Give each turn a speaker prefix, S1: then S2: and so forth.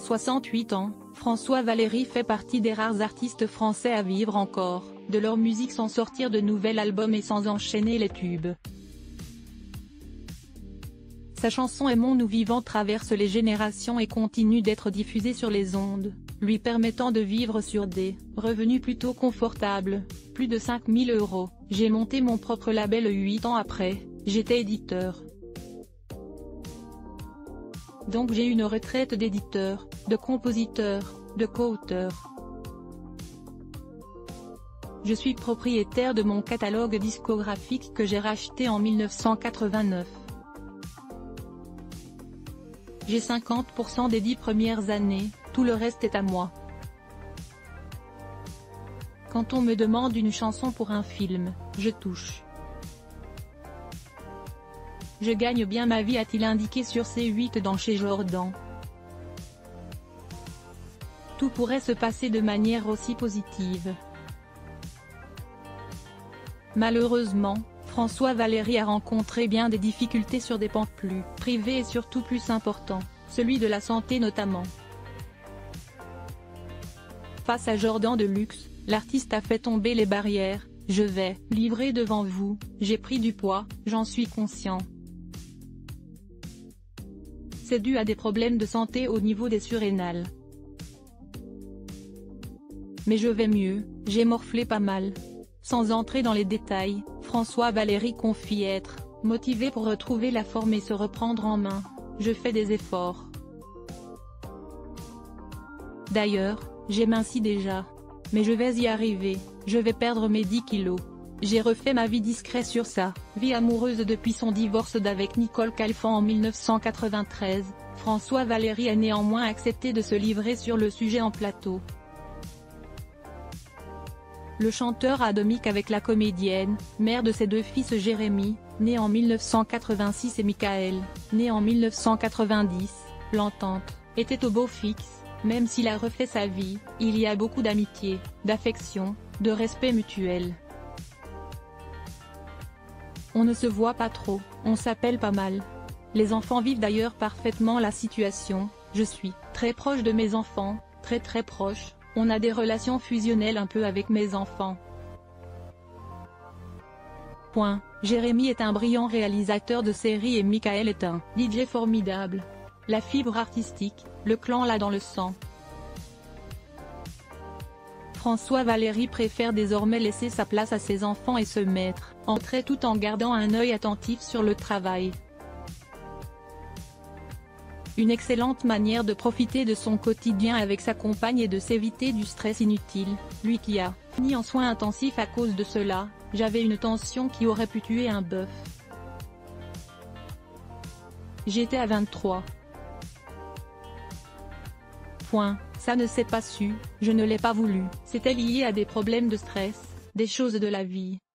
S1: 68 ans, François Valéry fait partie des rares artistes français à vivre encore de leur musique sans sortir de nouvel album et sans enchaîner les tubes. Sa chanson Aimons-nous vivants traverse les générations et continue d'être diffusée sur les ondes, lui permettant de vivre sur des revenus plutôt confortables, plus de 5 000 €. J'ai monté mon propre label 8 ans après, j'étais éditeur. Donc j'ai une retraite d'éditeur, de compositeur, de co-auteur. Je suis propriétaire de mon catalogue discographique que j'ai racheté en 1989. J'ai 50% des 10 premières années, tout le reste est à moi. Quand on me demande une chanson pour un film, je touche. Je gagne bien ma vie, a-t-il indiqué sur C8 dans Chez Jordan. Tout pourrait se passer de manière aussi positive. Malheureusement, François Valéry a rencontré bien des difficultés sur des pans plus privés et surtout plus importants, celui de la santé notamment. Face à Jordan Deluxe, l'artiste a fait tomber les barrières. Je vais livrer devant vous, j'ai pris du poids, j'en suis conscient. C'est dû à des problèmes de santé au niveau des surrénales. Mais je vais mieux, j'ai morflé pas mal. Sans entrer dans les détails, François Valéry confie être motivé pour retrouver la forme et se reprendre en main. Je fais des efforts. D'ailleurs, j'ai minci déjà. Mais je vais y arriver, je vais perdre mes 10 kilos. J'ai refait ma vie discret sur sa vie amoureuse depuis son divorce d'avec Nicole Calfan en 1993. François Valéry a néanmoins accepté de se livrer sur le sujet en plateau. Le chanteur a demi qu'avec la comédienne, mère de ses 2 fils Jérémy, né en 1986 et Michael, né en 1990, l'entente était au beau fixe, même s'il a refait sa vie, il y a beaucoup d'amitié, d'affection, de respect mutuel. On ne se voit pas trop, on s'appelle pas mal. Les enfants vivent d'ailleurs parfaitement la situation, je suis très proche de mes enfants, très proche. On a des relations fusionnelles un peu avec mes enfants. Jérémy est un brillant réalisateur de séries et Michael est un DJ formidable. La fibre artistique, le clan l'a dans le sang. François Valéry préfère désormais laisser sa place à ses enfants et se mettre en trait tout en gardant un œil attentif sur le travail. Une excellente manière de profiter de son quotidien avec sa compagne et de s'éviter du stress inutile, lui qui a mis en soins intensifs à cause de cela. J'avais une tension qui aurait pu tuer un bœuf. J'étais à 23. Ça ne s'est pas su, je ne l'ai pas voulu. C'était lié à des problèmes de stress, des choses de la vie.